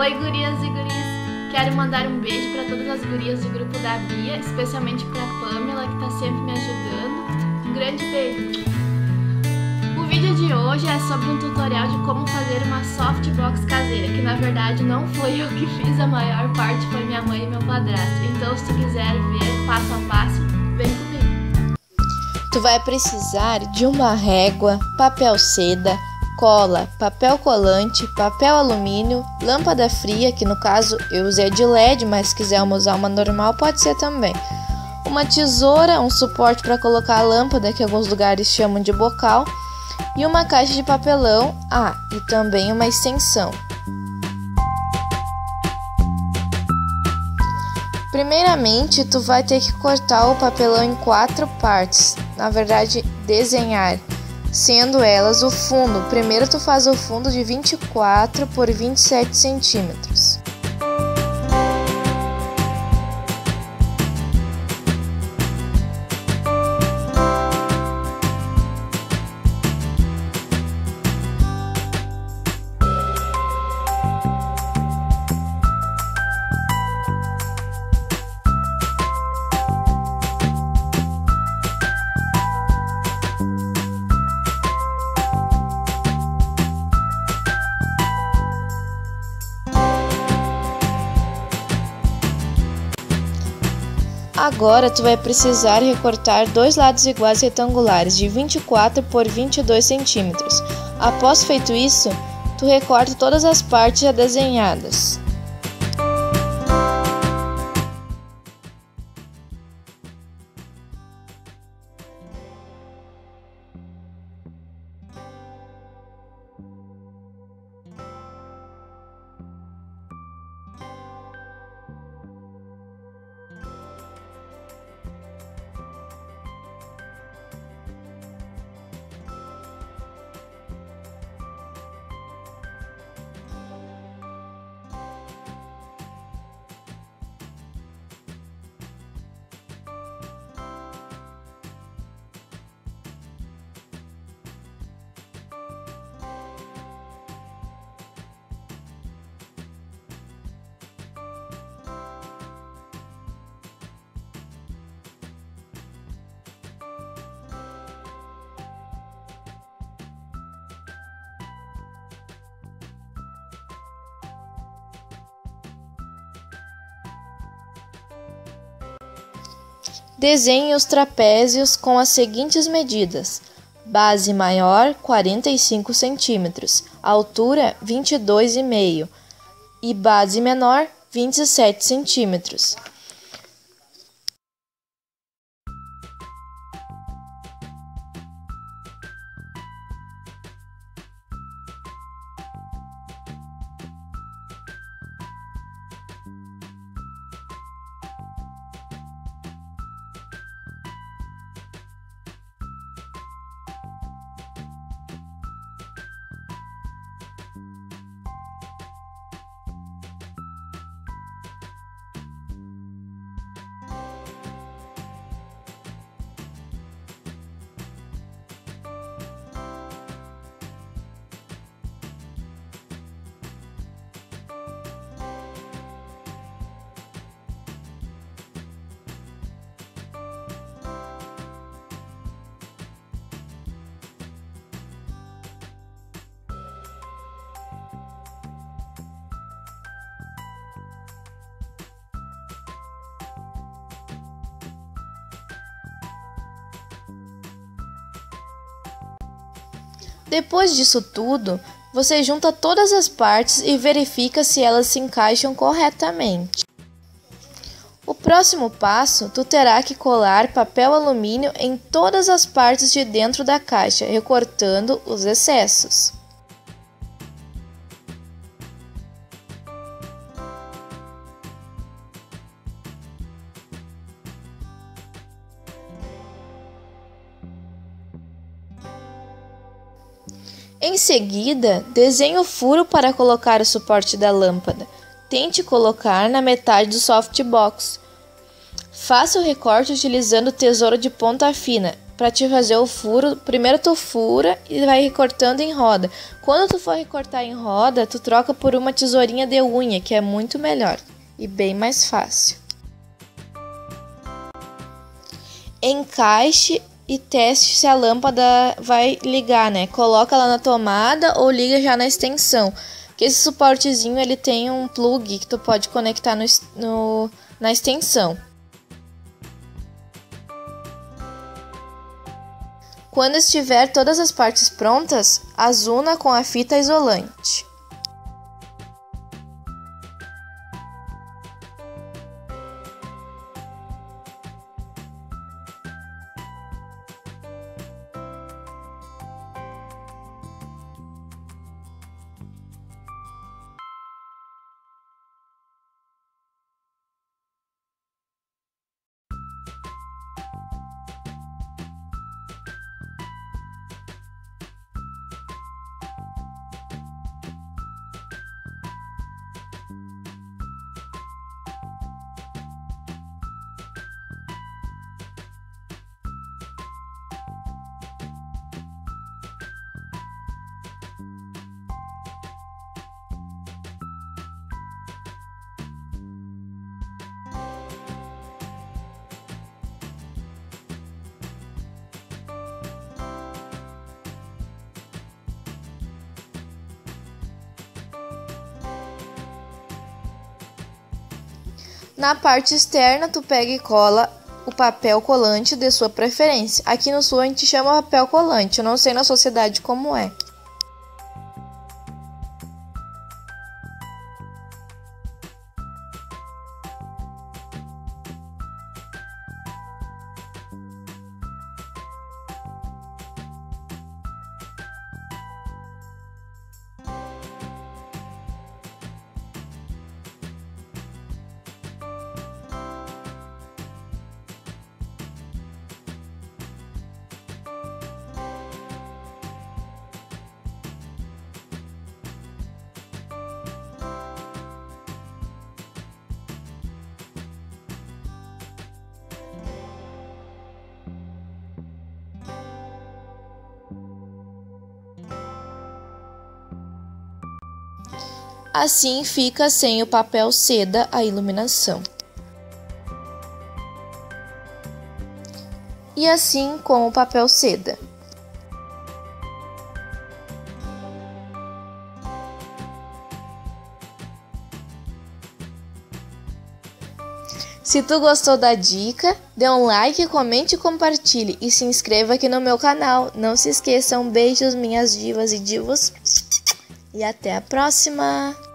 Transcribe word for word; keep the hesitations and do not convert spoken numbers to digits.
Oi, gurias e guris! Quero mandar um beijo para todas as gurias do grupo da Bia, especialmente para a Pamela, que está sempre me ajudando. Um grande beijo! O vídeo de hoje é sobre um tutorial de como fazer uma softbox caseira, que na verdade não foi eu que fiz, a maior parte foi minha mãe e meu padrasto. Então, se tu quiser ver passo a passo, vem comigo! Tu vai precisar de uma régua, papel seda, cola, papel colante, papel alumínio, lâmpada fria, que no caso eu usei de L E D, mas se quiser usar uma normal pode ser também. Uma tesoura, um suporte para colocar a lâmpada, que alguns lugares chamam de bocal, e uma caixa de papelão, ah, e também uma extensão. Primeiramente, tu vai ter que cortar o papelão em quatro partes, na verdade, desenhar, sendo elas o fundo. Primeiro tu faz o fundo de vinte e quatro por vinte e sete centímetros. Agora tu vai precisar recortar dois lados iguais retangulares de vinte e quatro por vinte e dois centímetros. Após feito isso, tu recorta todas as partes já desenhadas. Desenhe os trapézios com as seguintes medidas: base maior quarenta e cinco centímetros, altura vinte e dois vírgula cinco e base menor vinte e sete centímetros. Depois disso tudo, você junta todas as partes e verifica se elas se encaixam corretamente. O próximo passo, tu terá que colar papel alumínio em todas as partes de dentro da caixa, recortando os excessos. Em seguida, desenhe o furo para colocar o suporte da lâmpada. Tente colocar na metade do softbox. Faça o recorte utilizando tesoura de ponta fina para te fazer o furo, primeiro tu fura e vai recortando em roda. Quando tu for recortar em roda, tu troca por uma tesourinha de unha, que é muito melhor e bem mais fácil. Encaixe e teste se a lâmpada vai ligar, né? Coloca ela na tomada ou liga já na extensão. Porque esse suportezinho ele tem um plug que tu pode conectar no, no, na extensão. Quando estiver todas as partes prontas, azuna com a fita isolante. Na parte externa, tu pega e cola o papel colante de sua preferência. Aqui no sul a gente chama papel colante, eu não sei na sua cidade como é. Assim fica sem o papel seda a iluminação. E assim com o papel seda. Se tu gostou da dica, dê um like, comente e compartilhe. E se inscreva aqui no meu canal. Não se esqueçam, beijos minhas divas e divos. E até a próxima!